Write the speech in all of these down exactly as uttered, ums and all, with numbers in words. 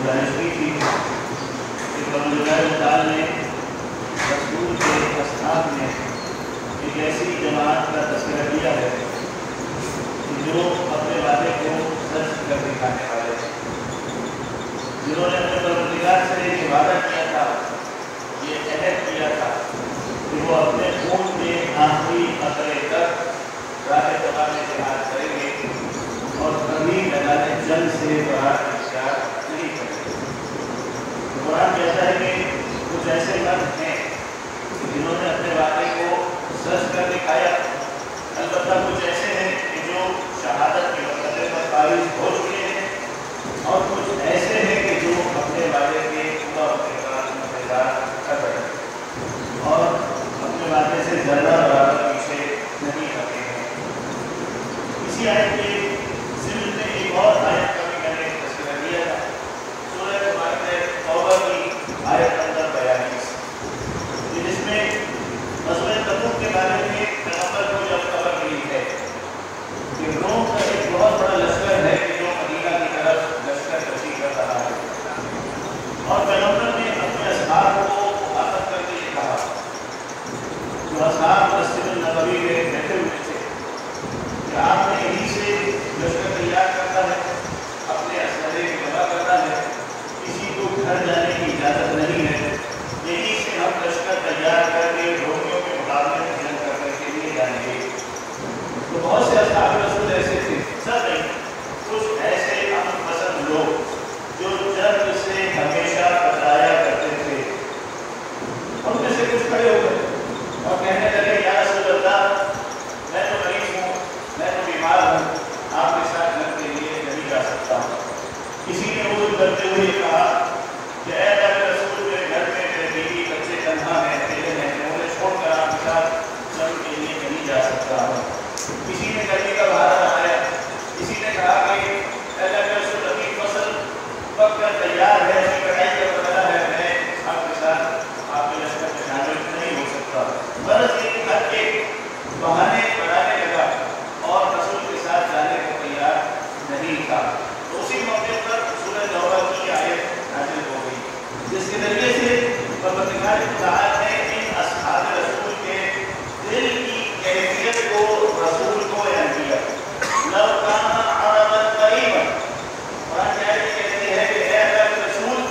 گزارش کی تھی کہ پروردگار تعالیٰ نے رسول کے اصحاب میں ایک ایسی جماعت کا تذکرہ کیا ہے جو اپنے وعدے کو سچ کر دکھانے والے ہیں، جنہوں نے اپنے پروردگار سے یہ وعدہ کیا تھا، یہ عہد کیا تھا کہ وہ اپنے خون کے آخری قطرے تک راہ تباہ میں جہاد کریں گے اور کبھی میدان جنگ سے باہر اختیار نہیں کریں گے۔ قرآن کہتا ہے کہ کچھ ایسے مرد ہیں جنہوں نے اپنے وعدے کو سچ کر دکھایا، البتہ کچھ ایسے ہیں کہ جو شہادت کے مرتبے پر فائز ہو چکے ہیں، اور کچھ ایسے ہیں کہ جو اپنے وعدے کے پورا ہونے کا انتظار کر رہے ہیں اور اپنے وعدے سے ذرہ برابر پیچھے نہیں رکھے ہیں۔ اسی آیت کے ضمن میں ایک اور آیت کا بھی میں نے تذکرہ کیا تھا، سورہ مائدہ توبہ کی آیت نمبر بیالیس، جس میں غزوہ تبوک کے بارے میں پیغمبر کو جب خبر ملی ہے کہ روم کا ایک بہت بڑا لشکر ہے کہ جو مدینہ کی طرف لشکر کشی کر رہا ہے، اور پیغمبر نے اپنے اصحاب کو مخاطب کر کے یہ کہا، جو اصحاب مسجد النبوی میں بیٹھے ہوئے تھے، کہ آپ نے یہیں سے لشکر تیار کرتا ہے، اپنے اسلحے کی جمع کرتا ہے، کسی کو گھر جانے کی اجازت نہیں ہے، یہیں سے ہم لشکر تیار کر کے رومیوں کے مقابلے میں جنگ کرنے کے لیے جائیں گے۔ تو بہت سے اصحاب رسول ایسے تھے، سب نہیں، کچھ ایسے امن پسند لوگ جو جنگ سے ہمیشہ بچایا کرتے تھے، ان میں سے کچھ کھڑے ہو گئے اور کہنے لگے، یا رسول اللہ، میں تو مریض ہوں، میں تو بیمار ہوں، آپ کے ساتھ جنگ کے لیے نہیں جا سکتا ہوں۔ کسی نے عذر کرتے ہوئے کہا کہ اے اللہ کے رسول، میرے گھر میں میرے بیوی بچے تنہا ہیں، اکیلے ہیں، میں انہیں چھوڑ کر آپ کے ساتھ جنگ کے لیے نہیں جا سکتا ہوں۔ کسی نے گرمی کا بہانہ بنایا، کسی نے کہا کہ اے اللہ کے رسول، ابھی فصل پک کر تیار ہے، ابھی کٹائی کا مرحلہ ہے، میں آپ کے ساتھ آپ کے لشکر میں شامل نہیں ہو سکتا۔ غرض یہ کہ ہر ایک بہانے بنانے لگا اور رسول کے ساتھ جانے کو تیار نہیں تھا۔ تو اسی موقع پر سورہ توبہ کی آیت نازل ہو گئی، جس کے ذریعے سے پروردگار تعالیٰ نے ان اصحاب رسول کے دل کی کیفیت کو رسول کو بیان کیا۔ لو کان عربا قریبا، قرآن کی آیت کہتی ہے کہ اے اللہ کے رسول،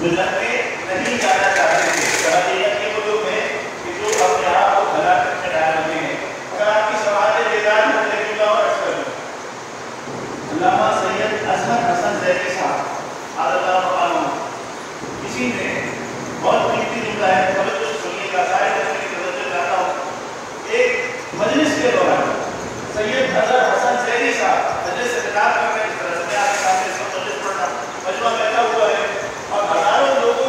ملت میں نہیں جانا چاہتے تھے. جاہلیت کے ملک میں کہ جو اپنے آپ کو ہلاکت میں ڈال رہے ہیں. اگر آپ کی سماعت بیدار ہے تو دیکھیے گا اور اکثر علامہ سید اظہر حسن زیدی صاحب اللہ عنہ کسی نے بہت قیمتی جملہ ہے, توجہ سے سنیے گا, سارے بچوں کی توجہ چاہتا ہوں. ایک مجلس کے دوران سید اظہر حسن زیدی صاحب مجلس سے خطاب کر رہے ہیں. اس طرح سے میں آپ کے سامنے اس کا مجلس پڑھنا مجمع بیٹھا ہوا ہے اور ہزاروں لوگوں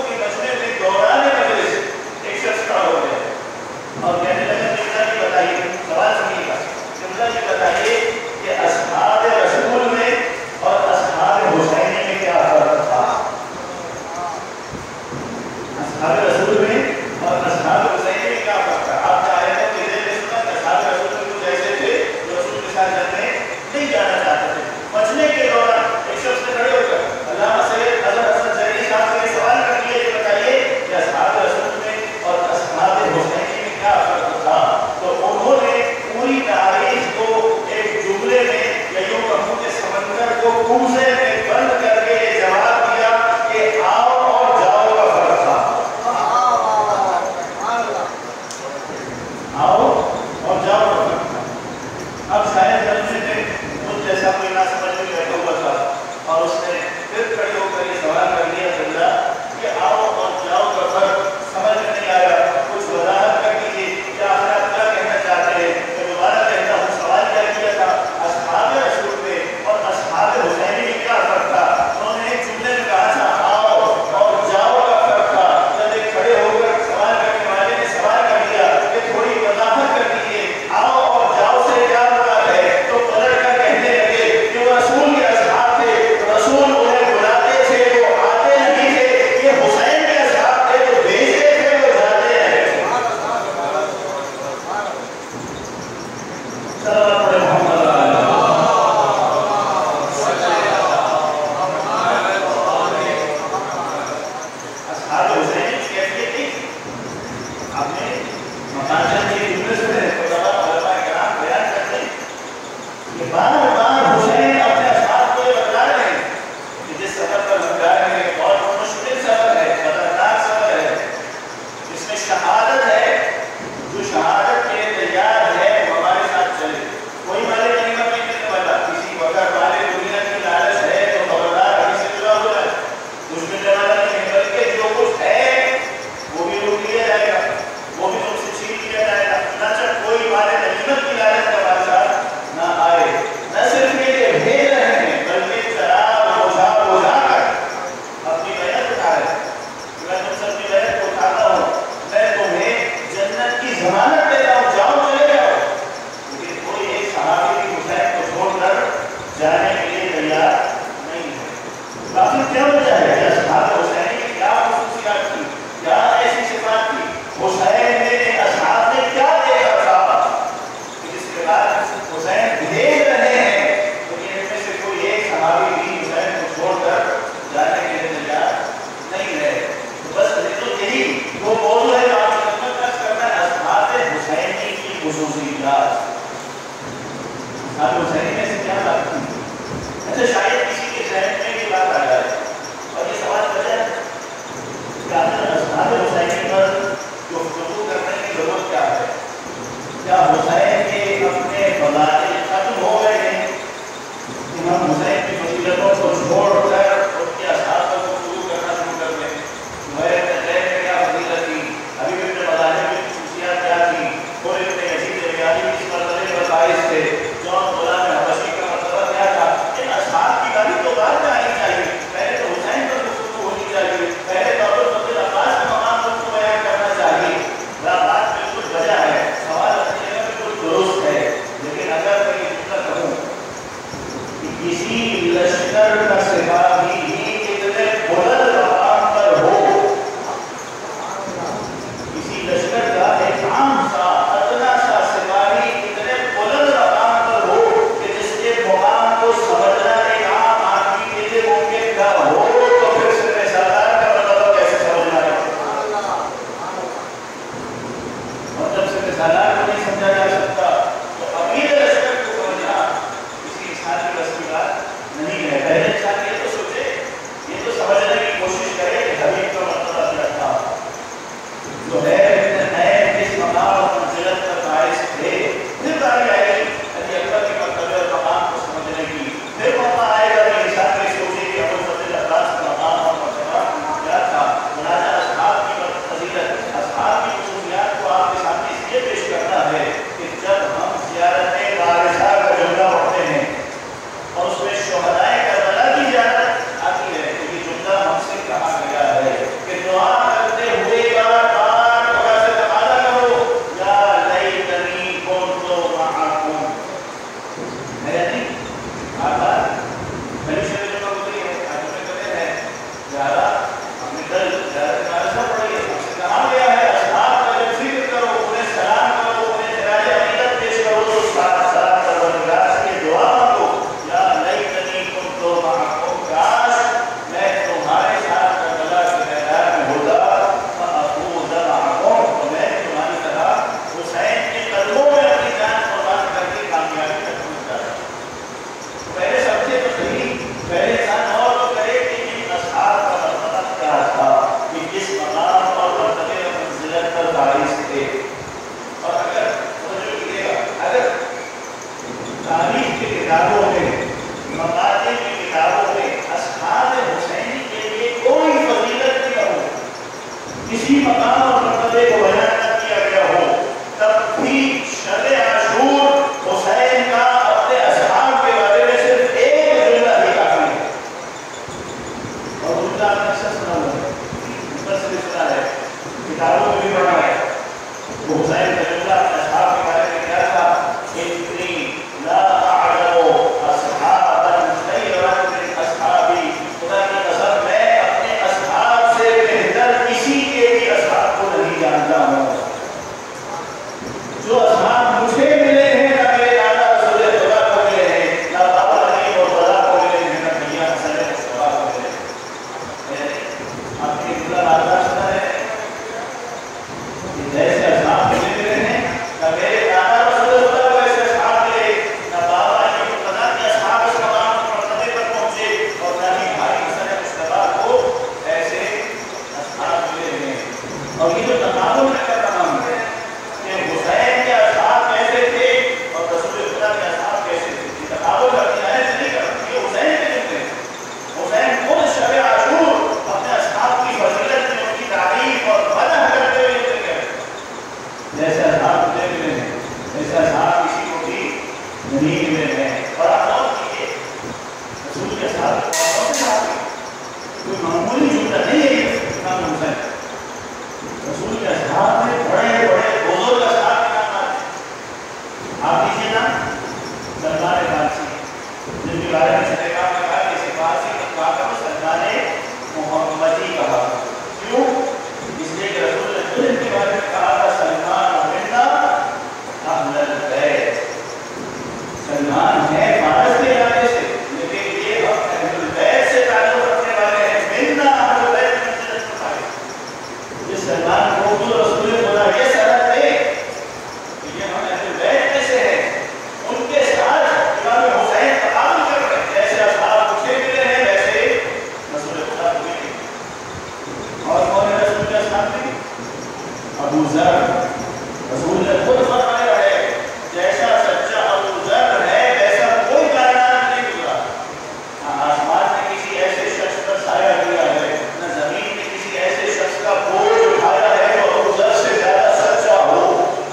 امام حسین. رسول کے اصحاب میں بڑے بڑے بزرگ اصحاب کے نام آتے ہیں. آپ دیجیے نا سلمان فارسی, جن کے بارے میں سلیمان نے کہا کہ اسے فارسی میں کہا کرو سلمان محمدی کہا. کیوں؟ اس لیے کہ رسول نے خود ان کے بارے میں کہا تھا سلمان منا اہل البیت. سلمان ہے فارس کے علاقے سے, لیکن یہ ہم اہل البیت سے تعلق رکھنے والے ہیں. منا اہل البیت کی منزلت پر پائے. یہ سلمان کو جو رسول خدا یہ سرحد دے کہ یہ ہم اہل البیت میں سے ہیں, ان کے ساتھ امام حسین تقابل کر رہے ہیں. جیسے اصحاب مجھے ملے ہیں ویسے رسول خدا کو ملے. اور کون ہے رسول کے اصحاب میں؟ ابو ذر. رسول نے خود فرمایا ہے جیسا سچا ابو ذر ہے ویسا کوئی کائنات میں نہیں گزرا. نہ آسمان نے کسی ایسے شخص پر سایہ دیا ہے, نہ زمین نے کسی ایسے شخص کا بوجھ اٹھایا ہے جو ابو ذر سے زیادہ سچا ہو.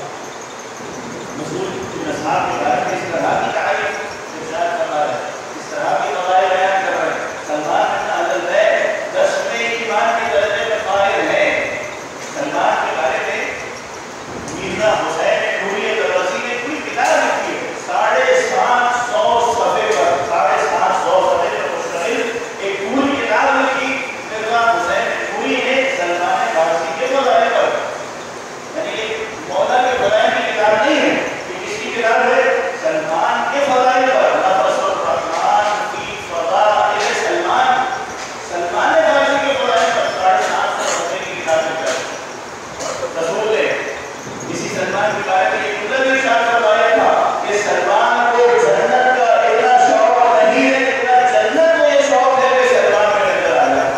رسول کے اصحاب کے بارے میں اس طرح کی تعریف ارشاد فرما رہے ہیں, اس طرح کی فضائل بیان کر رہے ہیں. سلمان بن اہل البیت دسویں ایمان کے درجے میں قائل ہیں. سلمان کے بارے میں میرزا حسین نوری دروازی نے کوئی کتاب لکھی ہے, ساڑھے سات سو صفحے پر, ساڑھے سات سو صفحے پر مشتمل ایک پوری کتاب لکھی میرزا حسین نوری نے سلمان فارسی کے فضائل پر. یعنی یہ مولا کے فضائل کی کتاب نہیں ہے, یہ کس کی کتاب ہے؟ سلمان کے فضائل پر. نفس الرحمن فی فضائل سلمان, سلمان فارسی کے فضائل پر ساڑھے سات سو صفحے کی کتاب لکھی ہے. رسول نے اسی سلمان کے بارے میں ایک مطلب ارشاد فرمایا تھا کہ سلمان کو جنت کا اتنا شوق نہیں ہے جتنا جنت کو یہ شوق ہے کہ سلمان میں نظر آ جائے.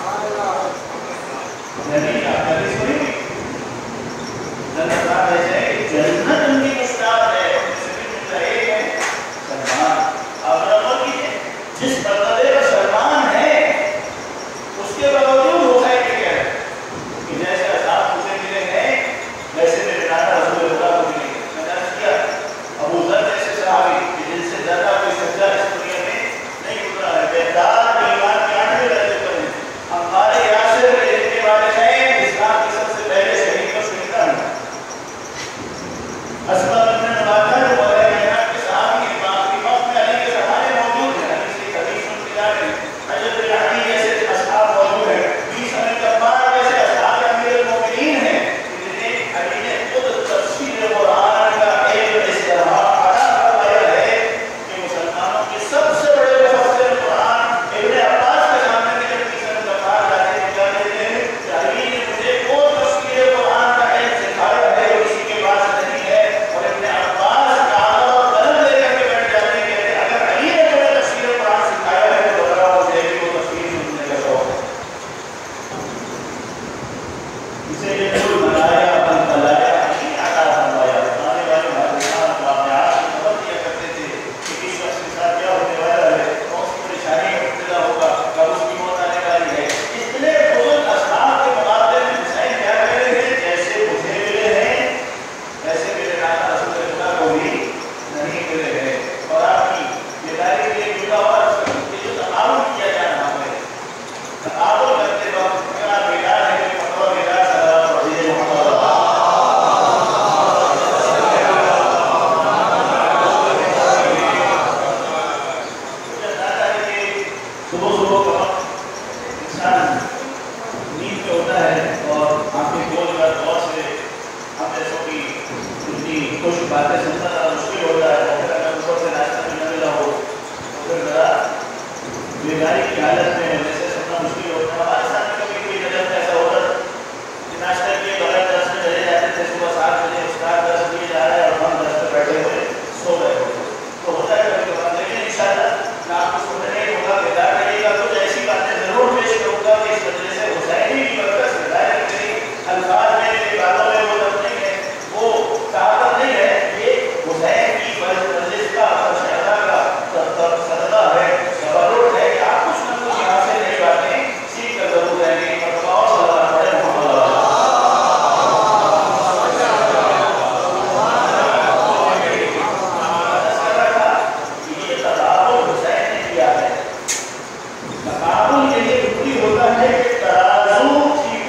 نہیں آپ کبھی سنی نہیں جنت کا ایسے کہ جنت ان کی مشتاق ہے, ان میں سے بھی ملتا ایک ہے سلمان. آپ رغبت کیجیے جس مرتبے پر سلمان ہے اس کے باوجود ہو جائے کہ کیا ہے کہ جیسے اصحاب مجھے ملے ہیں ویسے میرے نانا رسول خدا کو ملے. میں نے عرض کیا ابو ذر جیسے صحابی کہ جن سے زیادہ کوئی سچا اس دنیا میں نہیں گزرا ہے, بیدار ایمان کے آٹھویں درجے پر ہیں. ہمارے یاسر کے جن کے والدین اسلام کے سب سے پہلے شہید و شہیدہ ہیں. اسما بنت نباتہ جو مولا کائنات کے صحابی ہیں, باپ کی وقت میں علی کے سہارے موجود ہیں. علی سے حدیث سنتے جا رہے ہیں. حضرت علی جیسے اصحاب موجود ہیں. بیس میں کفار جیسے اصحاب امیر المومنین ہیں جنہیں علی نے خود تفسیر قرآن کا علم اس طرح عطا فرمایا ہے کہ مسلمانوں کے سب سے بڑے مفسر قرآن ابن عباس کے سامنے میں جب بیس میں کفار جاتے ہیں کیا کہتے ہیں کہ علی نے مجھے وہ تفسیر قرآن کا علم سکھایا ہے جو کسی کے پاس نہیں ہے. اور ابن عباس کاغذ اور قلم لے کر کے بیٹھ جاتے ہیں, کہتے ہیں اگر علی نے تمہیں تفسیر قرآن سکھایا ہے تو بتاؤ مجھے کہ وہ تفسیر سننے کا شوق ہے. اسے یہ کل بنایا بن بلایا نہیں عطا فرمایا. آنے والے حادثات واقعات کی خبر دیا کرتے تھے کہ کس شخص کے ساتھ کیا ہونے والا ہے, کون سی پریشانی میں مبتلا ہوگا, کب اس کی موت آنے والی ہے. اتنے بزرگ اصحاب کے مقابلے میں حسین کیا کہہ رہے ہیں جیسے مجھے ملے ہیں ویسے میرے نانا رسول خدا کو بھی نہیں ملے ہیں. اور آپ کی بیداری کے لیے جڑا ہوا یہ جو تقابل کیا جا رہا ہے, تقابل کرتے وقت اگر آپ بیدار ہیں کہ پتہ بیدار سلام پڑھیے محمد صبح صبح کا وقت انسان نیند پہ ہوتا ہے اور آنکھیں کھول کر غور سے ہم جیسوں کی اتنی خوش باتیں سننا ذرا مشکل ہوتا ہے. اور پھر اگر اوپر سے ناشتہ بھی نہ ملا ہو تو پھر ذرا بیداری کی حالت میں جیسے سننا مشکل ہوتا ہے. ہمارے ساتھ کبھی کوئی نظر میں ایسا ہوتا کہ ناشتہ کیے بغیر درس میں چلے جاتے تھے, صبح سات بجے استاد درس دیے جا رہا ہے اور ہم درس پہ بیٹھے ہوئے سو گئے ہوتے. تو ہوتا ہے کبھی کبھار, لیکن ان شاء اللہ میں آپ کو سننے نہیں ہوگا, بیدار رہیے گا. کچھ ایسی باتیں ضرور پیش کروں گا کہ اس وجہ سے حسینی کی برکت سے ظاہر میری الفاظ میں میری باتوں میں وہ دم نہیں ہے, وہ طاقت نہیں ہے. یہ حسین کی ورزش کا شہدا کا صدقہ ہے, تبرک ہے کہ آپ کچھ نہ کچھ یہاں سے نئی باتیں سیکھ کر ضرور رہیں گے. اور صلوات پڑھیں محمد تقابل کے لیے ضروری ہوتا ہے کہ ترازو ٹھیک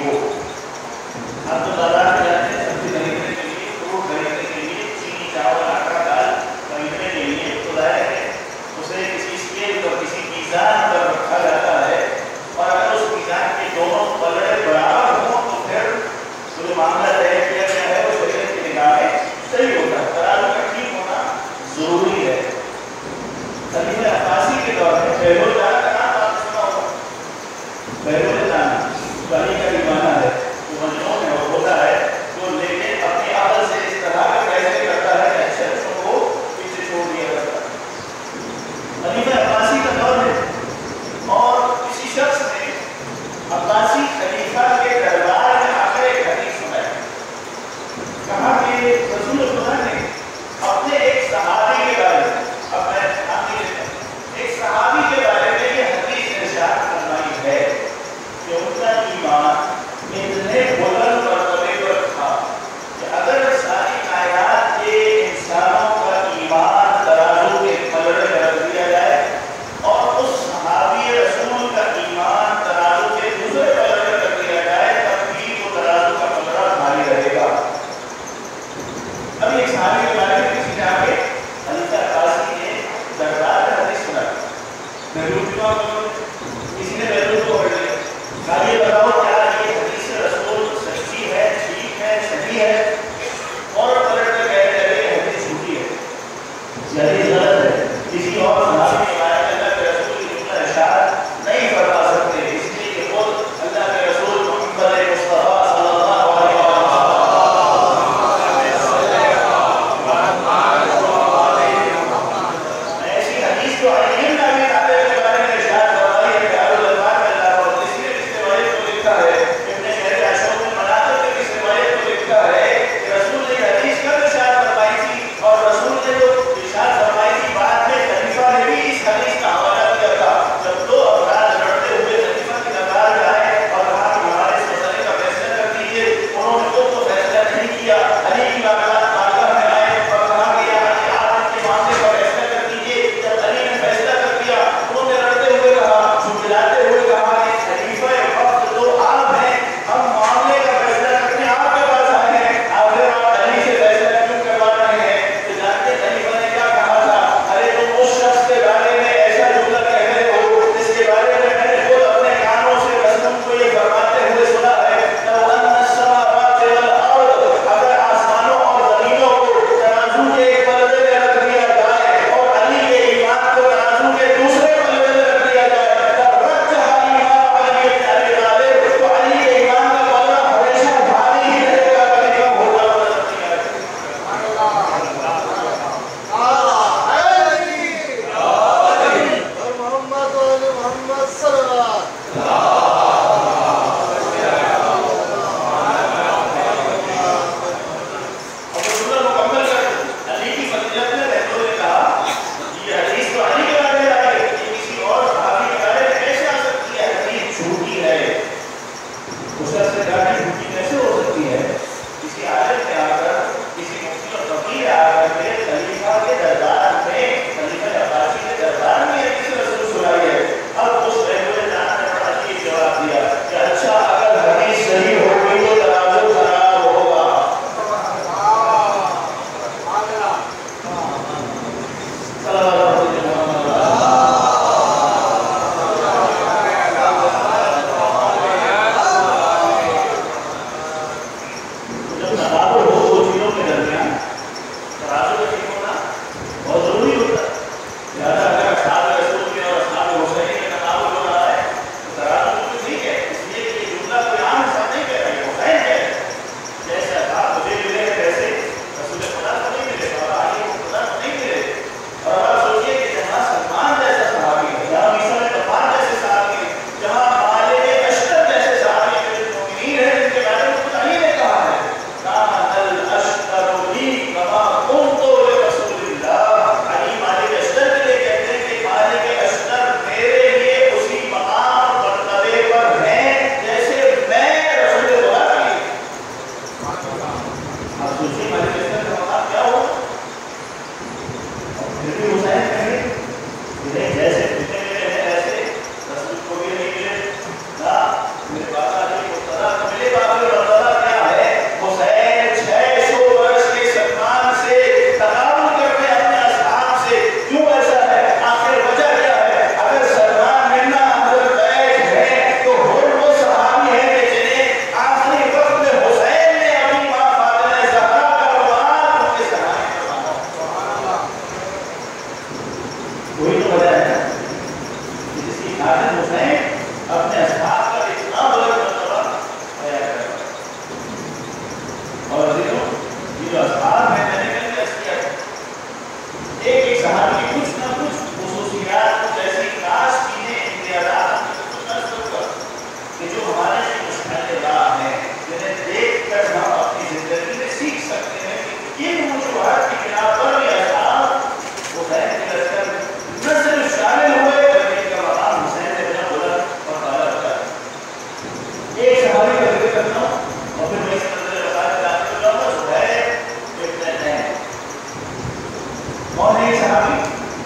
حسین اپنے اصحاب کا اتنا بلند مرتبہ بیان کرتا ہے. اور دیکھو یہ جو اصحاب ہیں میں نے کل عرض کیا ایک ایک صحابی کی کچھ نہ کچھ خصوصیات کچھ ایسی خاص چیزیں امتیازات کچھ نہ کچھ کہ جو ہمارے لیے مشکل راہ ہیں جنہیں دیکھ کر ہم اپنی زندگی میں سیکھ سکتے ہیں کہ ان وجوہات کی بنا پر یہ اصحاب حسین کے لشکر نہ صرف شامل ہوئے بلکہ ان کا مقام حسین نے بنا بلند اور اعلیٰ رکھا ہے. ایک صحابی کا ذکر کرتا ہوں اور پھر میں اس منظر بتا کے داخل ہو جاؤں گا. زہیر ابن نعیم کون ہے یہ صحابی؟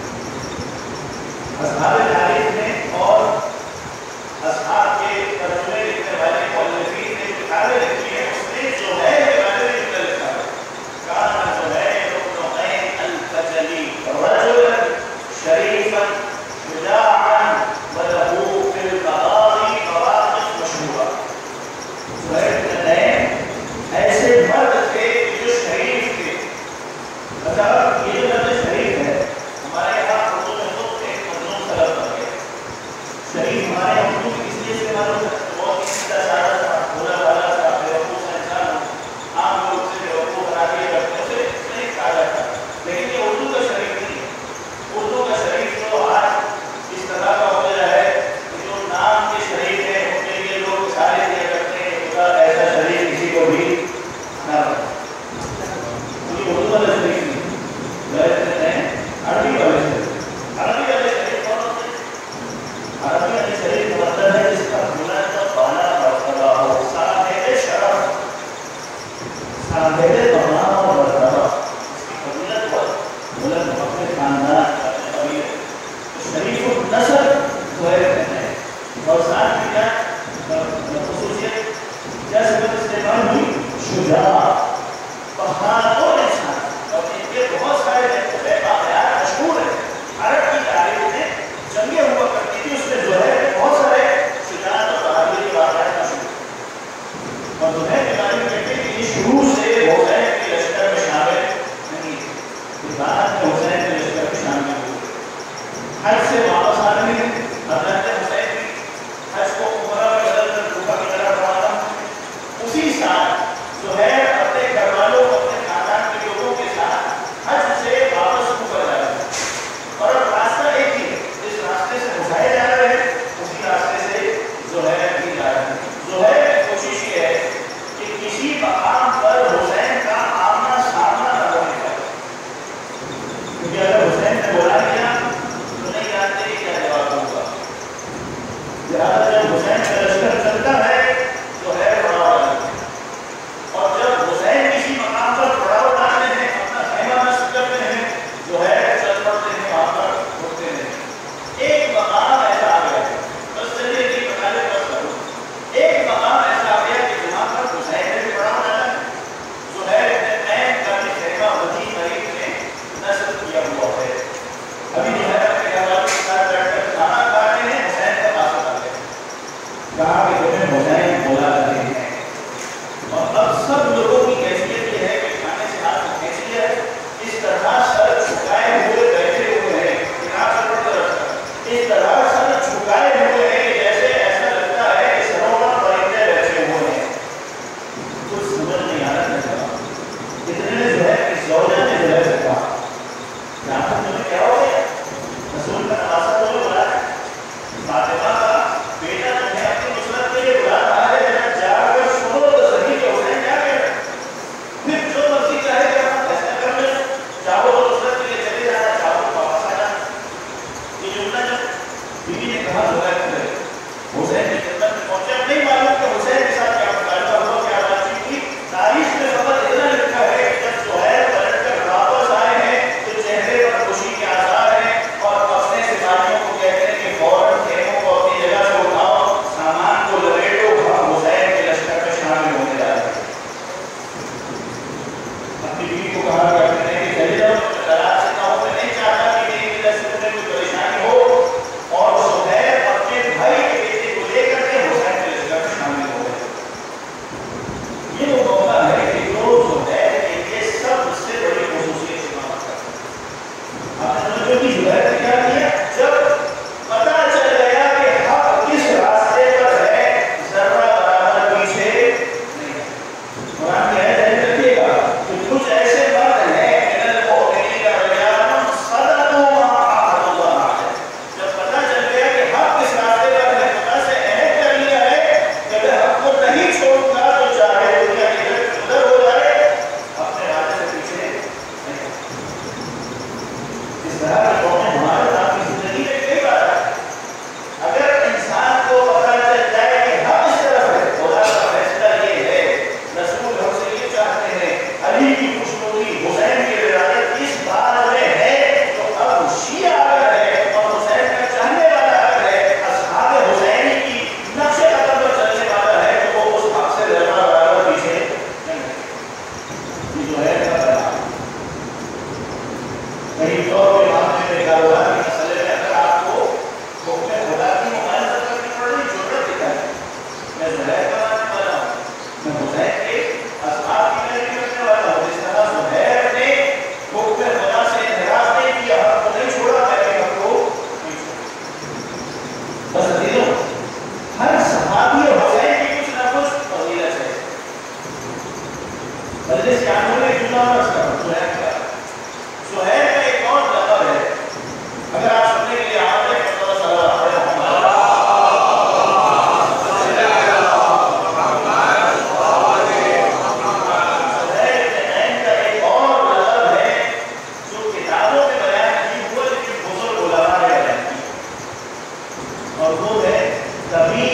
اصحاب الحدیث میں اور اصحاب کے ترجمے لکھنے والے مؤلفین نے جو کتابیں لکھی ہیں اس میں زہیر کے بارے میں لکھا لکھا ہے. کان زہیر بن نعیم البجلی رجلا شریفا شجاعا وله في القضاء مواقف مشهورة. زہیر بن نعیم ایسے مرد تھے جو شریف تھے. اچھا یہ جو لفظ شریف ہے ہمارے یہاں اردو میں خود ایک مضمون سلب کر گیا. شریف ہمارے اردو کی اس لیے استعمال ہوتا ہے بہت ہی سیدھا سادہ تھا بھولا بھالا تھا بیوقوف سا انسان ہو عام لوگ سے بیوقوف بنا کے رکھنے سے شریف کہا جاتا ہے. لیکن یہ اردو کا شریف نہیں ہے. اردو کا شریف تو آج اس طرح کا ہو گیا ہے کہ جو نام کے شریف ہیں ان کے لیے لوگ اشارے دیا کرتے ہیں خدا ایسا شریف کسی کو بھی نہ بنے. یہ اردو والا شریف نہیں عربی والے شریف. عربی والے شریف کون ہوتے ہیں؟ عربی والے شریف مطلب ہے جس کا بلند بالا مرتبہ ہو صاحب شرف صاحب مقام اور مرتبہ اس کی فضیلت ہو بلند اپنے خاندان اپنے قبیلے شریف النسب زہیر بن نعیم. اور ساتھ میں کیا خصوصیت کیا صفت استعمال ہوئی؟ شجاع بہادر انسان. اور ان کے بہت سارے واقعات مشہور ہیں. عرب کی تاریخ میں جنگیں ہوا کرتی تھی اس میں زہیر کے بہت سارے شجاعت اور بہادری کے واقعات مشہور ہیں. اور زہیر کے بارے میں کہتے ہیں کہ یہ شروع سے حسین کے لشکر میں شامل نہیں تھے. بعد میں حسین کے لشکر میں شامل ہوئے. حج سے واپس آ رہے ہیں حضرت حسین بھی حج کو عمرہ میں بدل کر کوفہ کی طرف روانہ ہوئے. اسی سال زہیر اپنے گھر والوں کو اپنے خاندان کے لوگوں کے ساتھ حج سے واپس کوفہ جا رہے ہیں. اور اب راستہ ایک ہی ہے. جس راستے سے حسین جا رہے ہیں اسی راستے سے زہیر بھی جا رہے ہیں. زہیر کی کوشش یہ ہے کہ کسی مقام پر حسین کا آمنا سامنا نہ ہونے پائے. کیونکہ اگر حسین نے بولا دیا تو نہیں جانتے کہ کیا جواب ہوگا. لہٰذا جب حسین کا لشکر چلتا ہے تو ہے پڑاؤ ڈالتے ہیں. اور جب حسین کسی مقام پر پڑاؤ ڈالتے ہیں اپنا خیمہ نصب کرتے ہیں جو ہے چل پڑتے ہیں وہاں پر رکتے ہیں. ایک مقام ایسا آ گیا ہے بس چلیے نہیں بتا دیں بس کرو. ایک مقام ایسا آ گیا کہ جہاں پر حسین نے بھی پڑاؤ ڈالا ہے. زہیر بن نعیم کا بھی خیمہ وسیع مریض میں نصب کیا ہوا ہے. ابھی زہیر اپنے گھر والوں کے ساتھ بیٹھ کر کھانا کھا رہے ہیں. حسین کا پاس آ گئے کہا کہ تمہیں حسین بولا کرتے ہیں. اور اب سب لوگوں کی حیثیت یہ ہے کہ کھانے سے ہاتھ رکھنے سے ہے اس طرح سر جھکائے ہوئے بیٹھے ہوئے ہیں. اس طرح سر جھکائے ہوئے ہیں جیسے ایسا لگتا ہے کہ سروں پر پرندے بیٹھے ہوئے ہیں. کچھ سمجھ نہیں آ رہا تھا. اتنے جو ہے کہ زوجہ نے جو ہے سے کہا کہ آپ تمہیں کیا ہو گیا؟ رسول کا نواسا تمہیں بلا ہے. فاطمہ کا بیٹا تمہیں اپنی نصرت کے لیے بلا رہا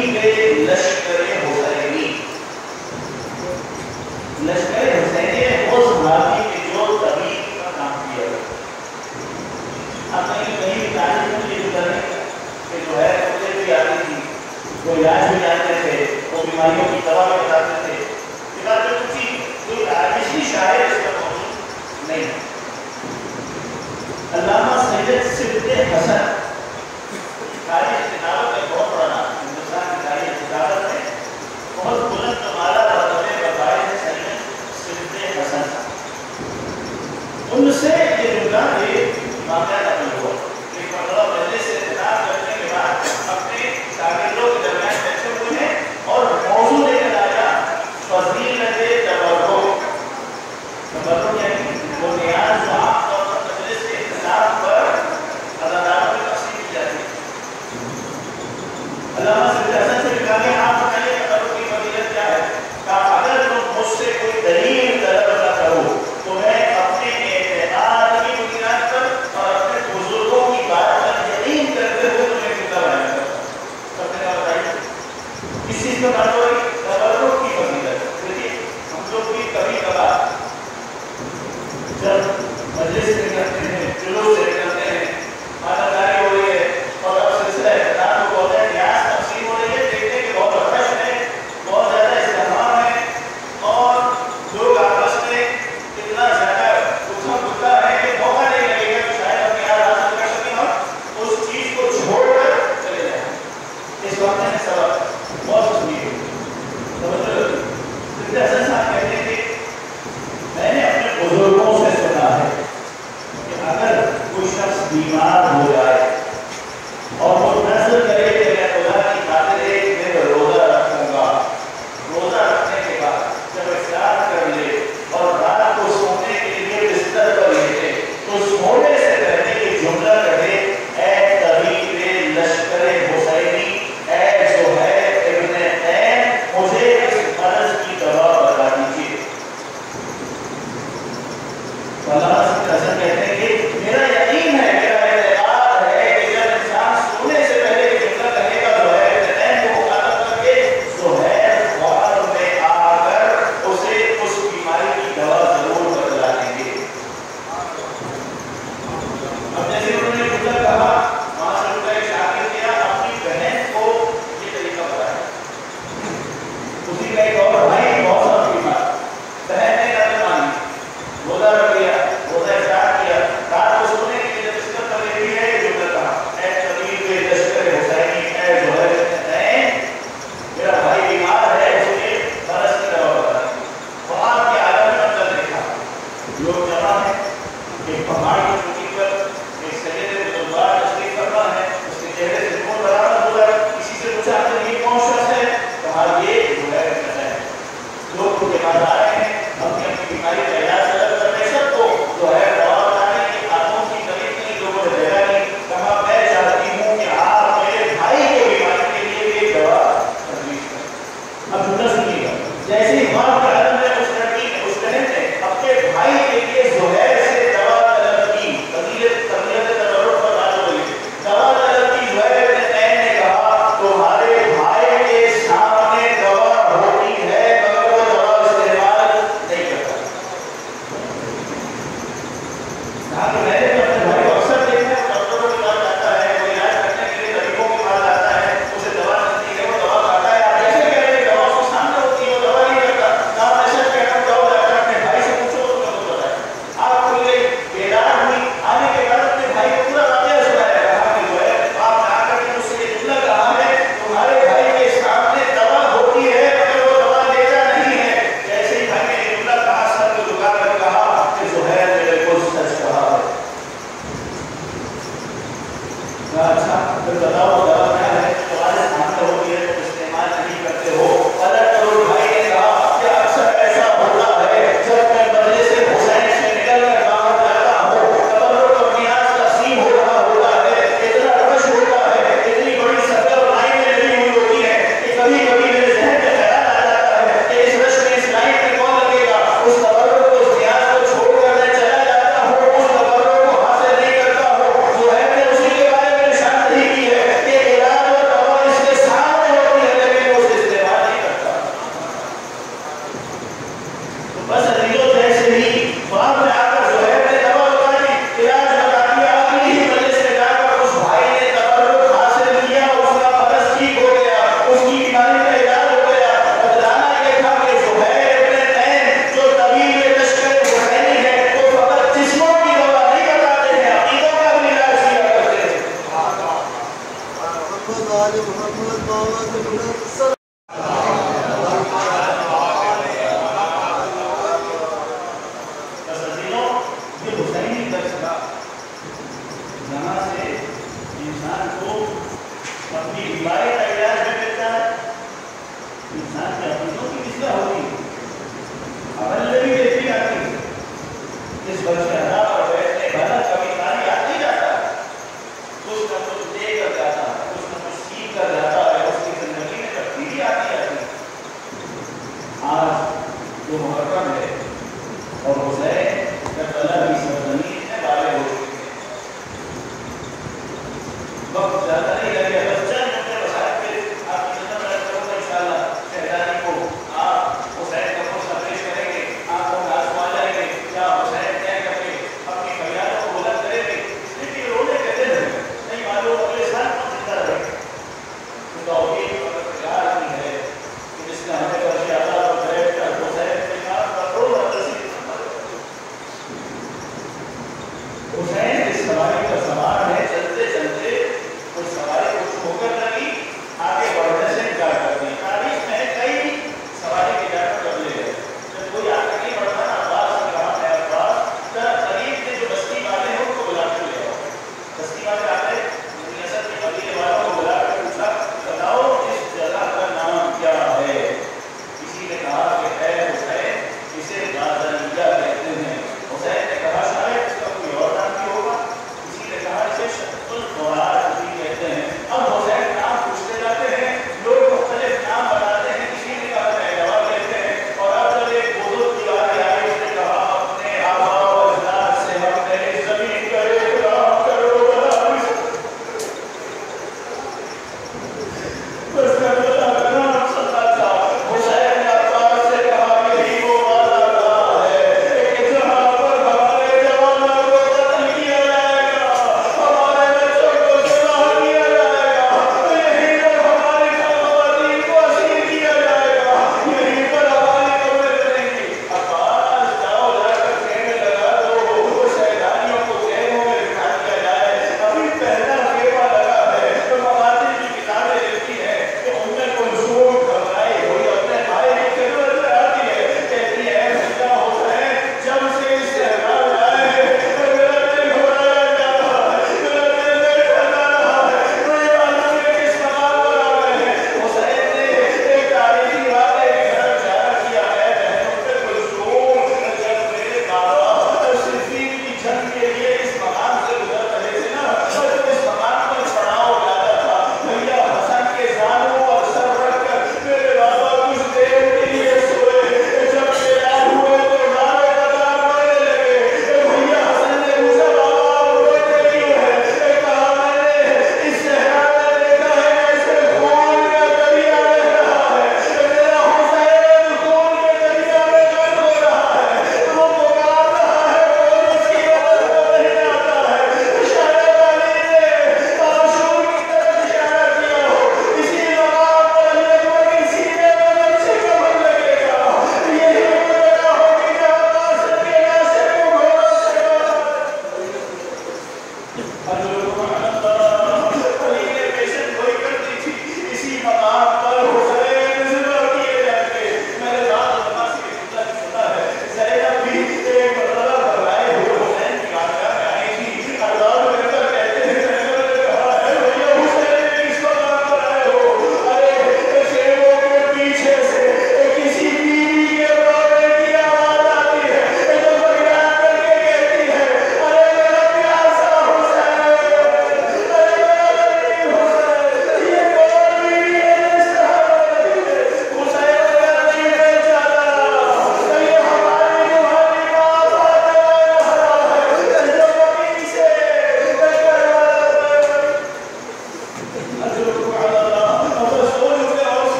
طبیب لشکر حسینی. لشکر حسینی وہ صحابی کے جو طبیب کا کام کیا. آپ کہیں کہیں بھی تعلیم کے لیے کہ جو ہے مجھے بھی آتی تھی، وہ علاج بھی جانتے تھے، وہ بیماریوں کی دوا بھی بتاتے تھے. یہ بات جو تھی کوئی عاجزی شاعر اس کا موجود نہیں. علامہ سید صدق حسن تاریخ کتابت میں بہت پرانا ہندوستان کی تاریخ کتابت میں بہت بلند مالا مرتبے بقائد سید صدق حسن. ان سے یہ جملہ ایک واقعہ نقل ہوا. ایک مرتبہ مجلس سے خطاب کرنے کے بعد اپنے شاگردوں کے درمیان بیٹھے ہوئے ہیں اور موضوع لے کر آیا فضیلت تبرک. تبرک یعنی وہ نیاز جو عام طور پر مجلس کے اختتام پر عزاداروں میں تقسیم کی جاتی ہے. علامہ صدق حسن سے کہا کہ آپ بتائیے تبرک کی فضیلت کیا ہے. کہا اگر تم مجھ سے کوئی دلیل طلب نہ کرو تو میں اپنے اعتقاد کی بنیاد پر اور اپنے بزرگوں کی بات پر یقین کرتے ہوئے تمہیں جملہ بیان کرتا ہوں. سب نے کہا بتائیے کس چیز کو بات ہو رہی؟ تبرک کی فضیلت. دیکھیے ہم لوگ بھی کبھی کبھار جب مجلس سے نکلتے ہیں، جلوس سے نکلتے ہیں، مالداری ہو رہی ہے اور اب سلسلہ اختتام کو بولتے ہیں نیاز تقسیم ہو رہی ہے، دیکھتے ہیں کہ بہت رش ہے، بہت زیادہ ازدحام ہے اور لوگ آپس میں اتنا زیادہ اتھم پتھر ہے کہ موقع نہیں لگے گا کہ شاید اپنے یاد حاصل کر سکیں ہم اس چیز کو چھوڑ کر چلے جائیں. اس وقت میں سبق بہت سنیے صدق حسن صاحب کہتے ہیں کہ میں نے اپنے بزرگوں سے سنا ہے کہ اگر کوئی شخص بیمار ہو جائے اور وہ نظر کرے کہ میں خدا کی خاطر ایک دن روزہ رکھوں گا، روزہ رکھنے کے بعد جب افطار کر لے اور رات کو سونے کے لیے بستر پر لیٹے تو سونے سے پہلے یہ جملہ کہے اے طبیب لشکر حسینی، اے زہیر ابن عین، مجھے اس مرض کی دوا بتا دیجیے. علامہ صدق حسن کہتے ہیں کہ میرا یقین ہے، میرا اعتقاد ہے کہ جب انسان سونے سے پہلے یہ جملہ کہے گا زہیر ابن عین کو مخاطب کر کے زہیر خواب میں آ کر اسے اس بیماری کی دوا ضرور بتلا دیں گے. اب جیسے انہوں نے جملہ کہا وہاں سے ان کا ایک شاگرد کیا اپنی بہن کو یہ طریقہ بتایا. اسی کا ایک اور بھائی بہت سارا بیمار، بہن نے نظر مانی، روزہ رکھ لیا، روزہ افطار کیا، رات کو سونے کے لیے جب بستر پر لیٹی ہے یہ جملہ کہا اے طبیب لشکر حسینی، اے زہیر ابن عین، میرا بھائی بیمار ہے، اس کے مرض کی دوا بتا دیں. وہاں کے عالم میں منظر دیکھا، لوگ جمع ہیں، ایک پہاڑ کی چوٹی پر ایک سید بزرگوار تشریف فرما ہے، اس کے چہرے سے نور برآمد ہوا ہے. کسی سے پوچھا آپ نے یہ کون شخص ہے؟ کہا یہ زہیر ابن عین. لوگ ان کے پاس آ رہے ہیں اپنی اپنی بیماری کا علاج طلب کرنے، سب کو زہیر دوا بتانے کی ہاتھوں کی کمی نہیں، لوگوں نے دیکھا نہیں. کہا میں چاہتی ہوں کہ آپ میرے بھائی کی بیماری کے لیے ایک دوا تجویز کریں. اب جملہ سنیے گا. جیسے ہی وہاں کے عالم نے اس لڑکی نے اس بہن نے اپنے بھائی کے لیے زہیر سے دوا طلب کی، فضیلت فضیلت تبرک پر بات ہو رہی ہے، دوا طلب کی، زہیر ابن عین نے کہا تمہارے بھائی کے سامنے دوا ہوتی ہے مگر وہ دوا استعمال نہیں کرتا. کہا کہ میں نے تو اپنے بھائی کو اکثر دیکھا ہے، ڈاکٹروں کے پاس جاتا ہے، وہ علاج کرنے کے لیے طبیبوں کے پاس جاتا ہے، اسے دوا ملتی ہے، وہ دوا کھاتا ہے. آپ ایسے کہہ رہے ہیں دوا اس کے سامنے ہوتی ہے، وہ دوا نہیں کرتا. کہا میں سچ کہہ رہا ہوں، جاؤ جا کر اپنے بھائی سے پوچھو تو تمہیں خود بتائے. آپ کو یہ بیدار ہوئی، آنے کے بعد اپنے بھائی کو پورا واقعہ سنایا. کہا کہ جو ہے آپ آ کر کے مجھ سے یہ جملہ کہا ہے تمہارے بھائی کے سامنے دوا ہوتی ہے مگر وہ دوا لیتا نہیں ہے. جیسے ہی بھائی نے یہ جملہ کہا سر کو جھکا کر کہا کہ زہیر نے بالکل سچ کہا ہے. اچھا پھر بتاؤ دوا کیا ہے؟ تمہارے سامنے ہوتی ہے تو استعمال نہیں کرتے ہو. الگ کرو. بھائی نے کہا کہ اکثر ایسا ہوتا ہے جب میں مجلس سے حسین سے نکل کر باہر جاتا ہوں، تبرک اور نیاز تقسیم ہو رہا ہوتا ہے، اتنا رش ہوتا ہے، اتنی بڑی سرگرم لائنیں لگی ہوئی ہوتی ہیں کہ کبھی کبھی میرے ذہن میں خیال آ جاتا ہے کہ اس رش میں اس لائن میں کون لگے گا. اس تبرک کو اس نیاز کو چھوڑ کر میں چلا جاتا ہوں، اس تبرک کو حاصل نہیں کرتا ہوں. زہیر نے اسی کے بارے میں نشاندہی کی ہے کہ علاج اور دوا اس کے سامنے ہوتی ہے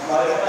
ہمارے